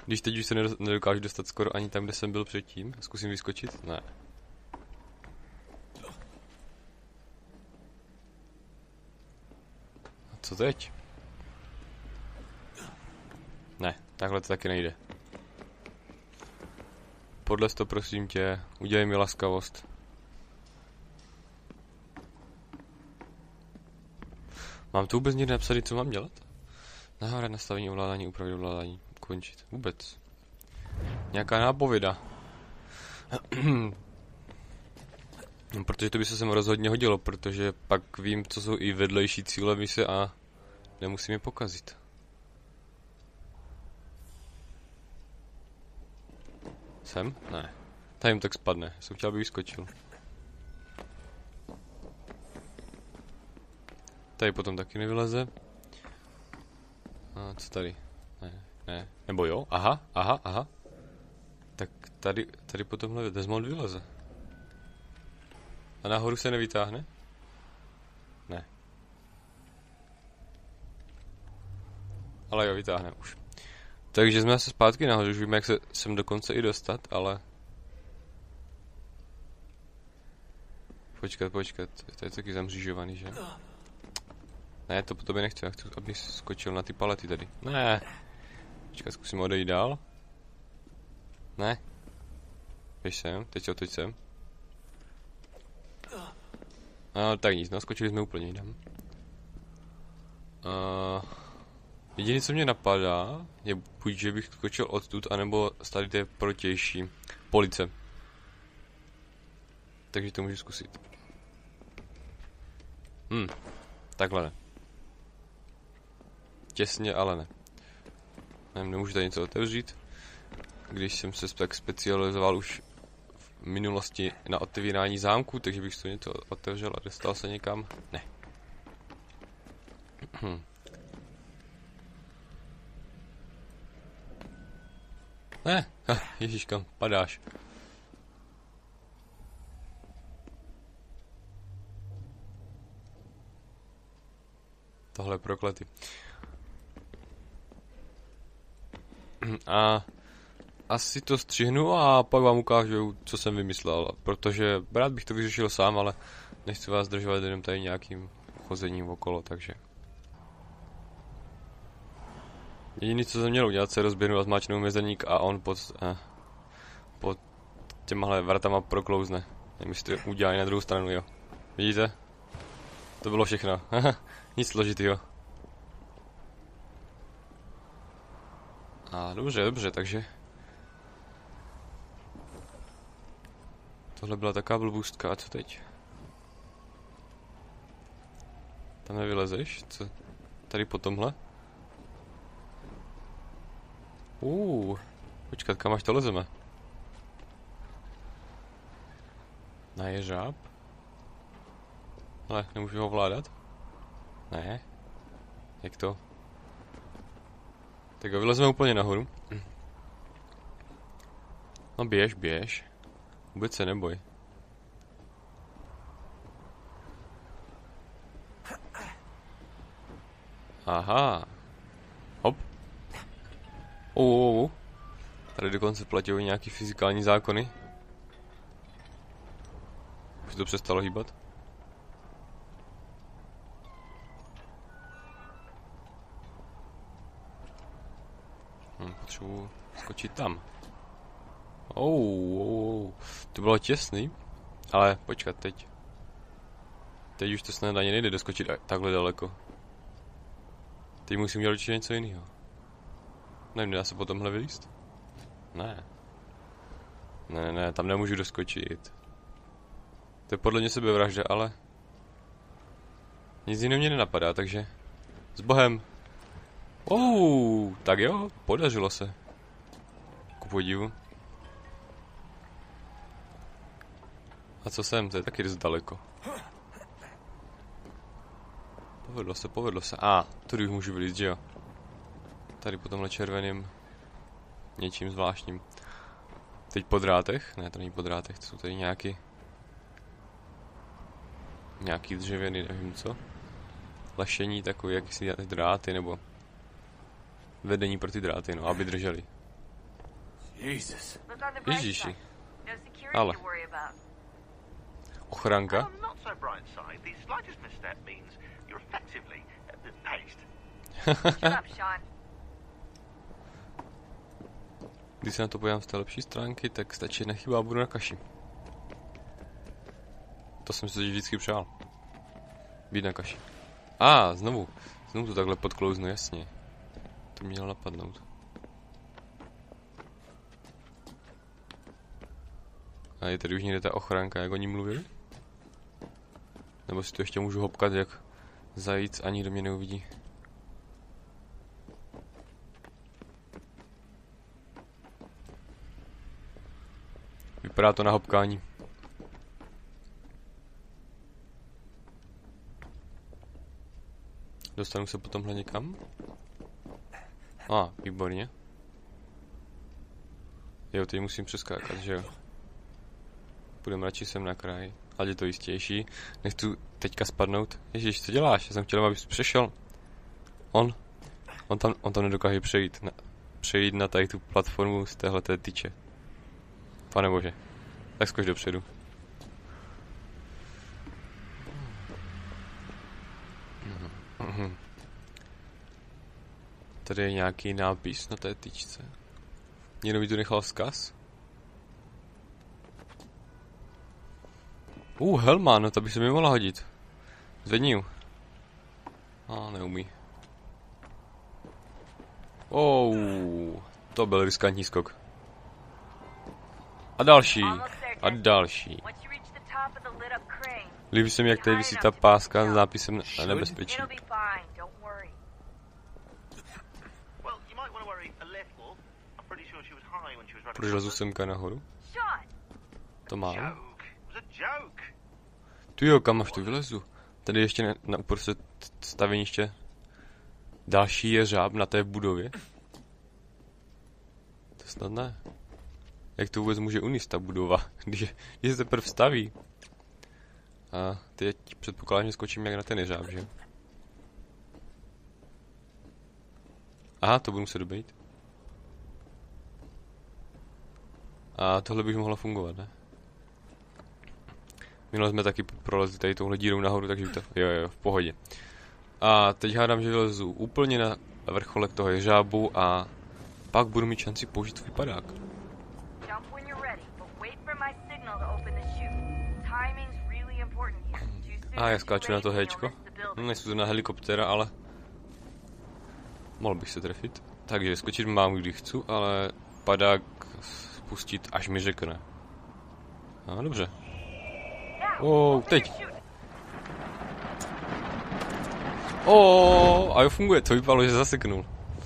Když teď už se nedokážu dostat skoro ani tam, kde jsem byl předtím. Zkusím vyskočit? Ne. A co teď? Ne, takhle to taky nejde. Podlez to, prosím tě, udělej mi laskavost. Mám tu vůbec někde napsat, co mám dělat? Nahrávat nastavení ovládání, úpravy ovládání, končit. Vůbec. Nějaká nápověda. Protože to by se sem rozhodně hodilo, protože pak vím, co jsou i vedlejší cíle mise a nemusím je pokazit. Sem? Ne. Tady jim tak spadne. Jsem chtěl, aby vyskočil. Tady potom taky nevyleze. A co tady? Ne, ne. Nebo jo? Aha. Tak tady po tomhle Desmond vyleze. A nahoru se nevytáhne? Ne. Ale jo, vytáhne už. Takže jsme se zpátky nahoře, už víme, jak se sem dokonce i dostat, ale... Počkat, to je taky zamřížovaný, že? Ne, to po tobě nechci, já chci, aby skočil na ty palety tady. Ne. Počkat, zkusím odejít dál. Ne. Běž sem, teď se otoč sem. Tak nic, no, skočili jsme úplně jinam. Jediné, co mě napadá, je buď, že bych skočil odtud, anebo z tady té protější police. Takže to můžu zkusit. Takhle ne. Těsně, ale ne. Nemůžu tady něco otevřít. Když jsem se tak specializoval už v minulosti na otevírání zámku, takže bych to něco otevřel a dostal se někam. Ne. Ne, ježiškam, padáš. Tohle je prokletý. A asi to střihnu a pak vám ukážu, co jsem vymyslel, protože rád bych to vyřešil sám, ale nechci vás zdržovat jenom tady nějakým chozením okolo, takže... Jediné, co jsem měl udělat, se rozběhnu a zmáčknu mezerník a on pod těmahle vratama proklouzne. Nevím, jestli to udělá na druhou stranu, jo. Vidíte? To bylo všechno. Nic složitýho. A dobře, takže... Tohle byla taková blbůstka, a co teď? Tam nevylezeš? Co? Tady po tomhle? Počkat, kam až to lezeme? Na ježáb? Ale nemůžu ho ovládat? Ne. Jak to? Tak ho vylezeme úplně nahoru. No běž. Vůbec se neboj. Aha. Hop. Tady dokonce platí nějaký fyzikální zákony. Už to přestalo hýbat. Potřebuji skočit tam. To bylo těsný. Ale počkat, teď. Teď už to snad ani nejde doskočit takhle daleko. Teď musím dělat určitě něco jiného. Nevím, dá se po tomhle vylíst? Ne, tam nemůžu doskočit. To je podle mě sebevražda, ale... Nic jiného mě nenapadá, takže... S Bohem! Tak jo, podařilo se. Ku podivu. A co jsem? To je taky dost daleko. Povedlo se. Tady už můžu vylít, že jo? Tady po tomhle červeným něčím zvláštním. Teď po drátech? Ne, to není po drátech, to jsou tady nějaký dřevěný, nevím co. Lešení takový, jaký si dráty, nebo vedení pro ty dráty, no, aby drželi. Jesus. Ježíši. Ale. Ochranka. Not so bright side. The slightest misstep means you're effectively paced. Shut up, Sean. Když se na to podívám z té lepší stránky, tak stačí nechybá, budu na kaši. To jsem si teď vždycky přál. Být na kaši. Znovu to takhle podklouznu, jasně. To mělo napadnout. A je tady už někde ta ochránka, jak oni mluvili? Nebo si to ještě můžu hopkat jak zajíc a nikdo mě neuvidí. Vypadá to na hopkání. Dostanu se potomhle někam? Výborně. Jo, teď musím přeskákat, že jo? Půjdeme radši sem na kraj. Ať je to jistější. Nechci teďka spadnout. Ježiš, co děláš? Já jsem chtěl, abys přešel. On tam nedokáže přejít na tady tu platformu z téhleté tyče. Pane bože. Tak skoč dopředu. Tady je nějaký nápis na té tyčce. Někdo mi tu nechal vzkaz? Helma, no to by se mi mohla hodit. Zvedni ju. Neumí. To byl riskantní skok. A další. Líbí se mi, jak tady visí ta páska s nápisem na nebezpečí. Proč lezu semka nahoru? To mám. Ty jo, kam až tu vylezu? Tady ještě na uprostřed staveniště další jeřáb na té budově. To snad ne. Jak to vůbec může unést ta budova, když se teprve staví? A teď předpokládám, že skočím jak na ten jeřáb, že? To budu muset dobejt. A tohle by mohlo fungovat, ne? Minule jsme taky prolezli tady touhle dírou nahoru, takže to jo, v pohodě. A teď hádám, že vylezu úplně na vrcholek toho jeřábu a pak budu mít šanci použít svůj padák. Já skáču na to héčko. Nejsou na helikoptéra, ale mohl bych se trefit. Takže skočit mám, kdy chci, ale padák spustit, až mi řekne. Dobře. Teď. A jo, funguje, to vypadalo, že zaseknul.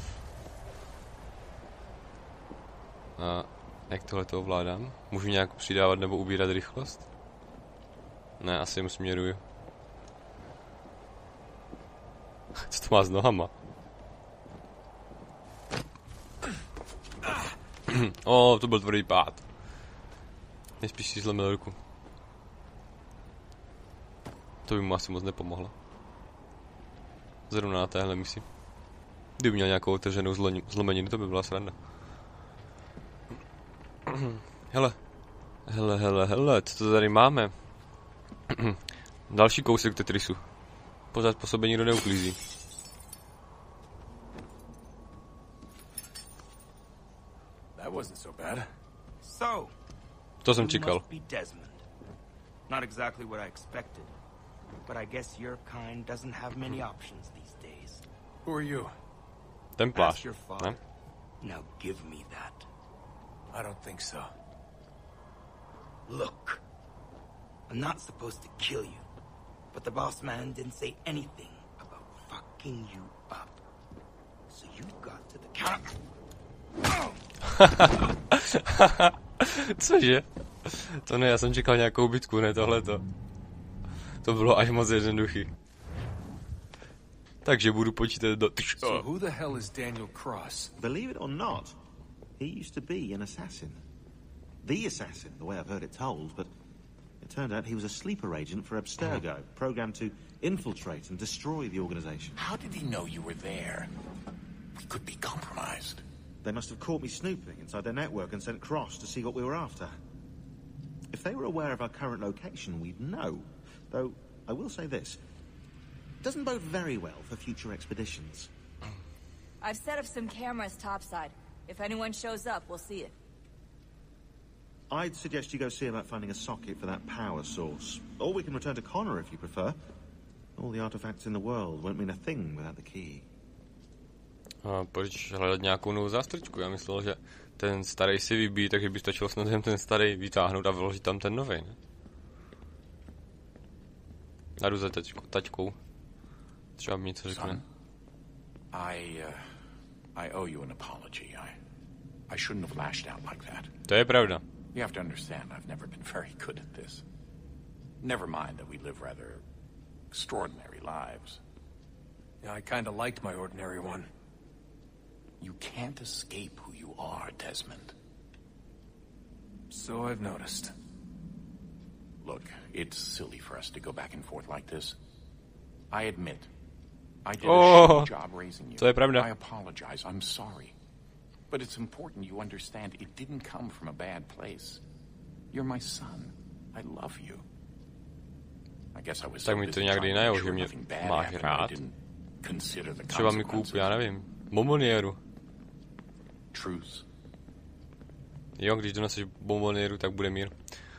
Jak tohle to ovládám? Můžu nějak přidávat nebo ubírat rychlost? Ne, asi jim směruju. Co to má s nohama? To byl tvrdý pád. Nejspíš si zlomil ruku. To by mu asi moc nepomohlo. Zrovna na téhle misi. Kdyby měl nějakou otevřenou zlomeninu, to by byla sranda. Hele, co to tady máme? Další kousek Tetrisu. Pořád po sobě nikdo neuklízí. That wasn't so bad. To jsem čekal. Not exactly what I expected, but I guess your kind doesn't have many options these days. Who are you? Templář, ne? Now give me that. I don't think so. Look, I'm not supposed to kill you, but the boss man didn't say anything about fucking you up. So you got to the counter. Cože? To ne, já jsem čekal nějakou bitku, ne tohleto. To bylo až moc jednoduchý. Takže budu počítat do... So who the hell is Daniel Cross? Believe it or not, he used to be an assassin. The assassin, the way I've heard it told, but it turned out he was a sleeper agent for Abstergo, programmed to infiltrate and destroy the organization. How did he know you were there? We could be compromised. They must have caught me snooping inside their network and sent Cross to see what we were after. If they were aware of our current location, we'd know. Though, I will say this. Doesn't bode very well for future expeditions. I've set up some cameras topside. If anyone shows up, we'll see it. I'd suggest you go see about finding a socket for that power source. Or we can return to Connor if you prefer. All the artifacts in the world won't mean a thing without the key. Proč hledat nějakou novou zástrčku? Já myslel, že ten starý si vybíjí, takže by stačilo snad ten starý vytáhnout a vložit tam ten nový, ne? Já jdu za taťkou. Třeba mi něco řekne. I owe you an apology. I shouldn't have lashed out like that. To je pravda. You have to understand, I've never been very good at this. Never mind that we live rather extraordinary lives. Yeah, I kind of liked my ordinary one. You can't escape who you are, Desmond. So I've noticed. Look, it's silly for us to go back and forth like this. I admit, I did a shitty job raising you. To je pravda. I apologize, I'm sorry. But it's important you understand it didn't come from a bad place. You're my son. I love you. I guess I was Tak mi to někdy najel, že mě máš rád. Třeba mi koupi, já nevím, bombonieru. Truth. Jo, když doneseš bombonieru, tak bude mír.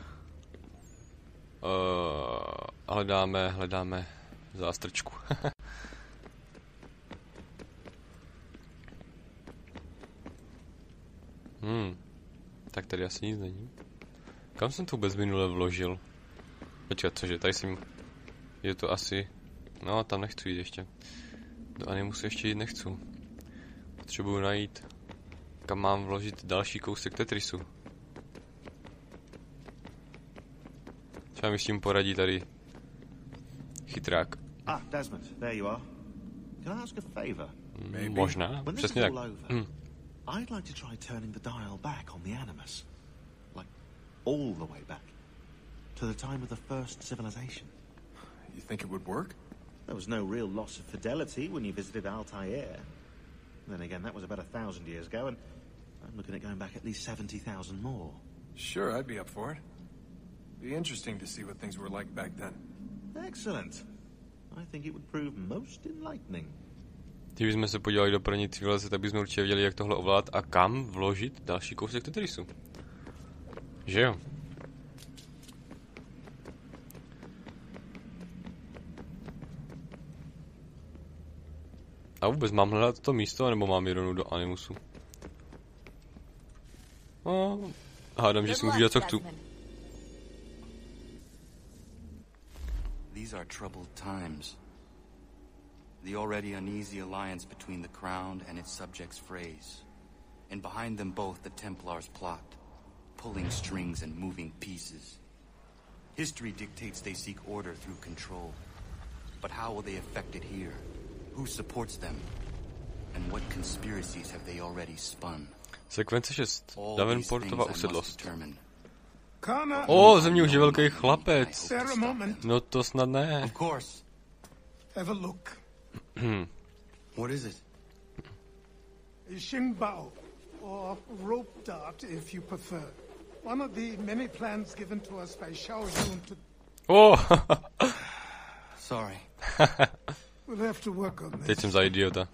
Hledáme zástrčku. Tak tady asi nic není. Kam jsem to vůbec minule vložil? Počkat, cože, tady jsem... Je to asi... No, tam nechci jít ještě. Do Animusu ještě jít nechci. Potřebuju najít, kam mám vložit další kousek Tetrisu. Třeba mi s tím poradí tady chytrák. Desmond, there you are. Can I ask a favor? Možná, přesně tak. I'd like to try turning the dial back on the Animus. Like, all the way back. To the time of the first civilization. You think it would work? There was no real loss of fidelity when you visited Altair. Then again, that was about 1,000 years ago, and I'm looking at going back at least 70,000 more. Sure, I'd be up for it. Be interesting to see what things were like back then. Excellent. I think it would prove most enlightening. Když jsme se podívali do první civilizace, tak bychom určitě věděli, jak tohle ovládat a kam vložit další kousek Tetrisu. Že jo? A vůbec mám hledat to místo, nebo mám jít do Animusu? Hádám, že si můžu dělat, co chci. These are troubled times. The already uneasy alliance between the Crown and its subjects frays. And behind them both the Templars plot, pulling strings and moving pieces. History dictates they seek order through control. But how will they affect it here? Who supports them? And what conspiracies have they already spun? Sekvence 6. Davenportova usedlost. Země už je velký chlapec. No to snad ne. Of course. Have a look. What is it? A Xingbao, or rope dart if you prefer. One of the many plans given to us by Xiao Yun to... Sorry. We'll have to work on this. Teď jsem za idiota.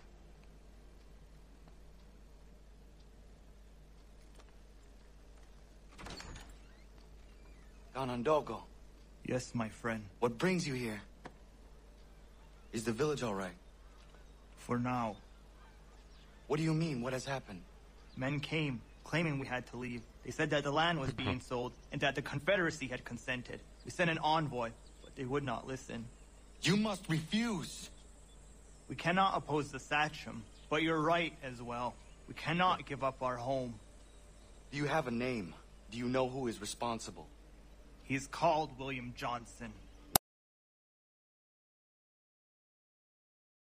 Ganondogo. Yes, my friend. What brings you here? Is the village all right? For now. What do you mean? What has happened? Men came, claiming we had to leave. They said that the land was being sold, and that the Confederacy had consented. We sent an envoy, but they would not listen. You must refuse. We cannot oppose the Sachem, but you're right as well. We cannot give up our home. Do you have a name? Do you know who is responsible? He's called William Johnson.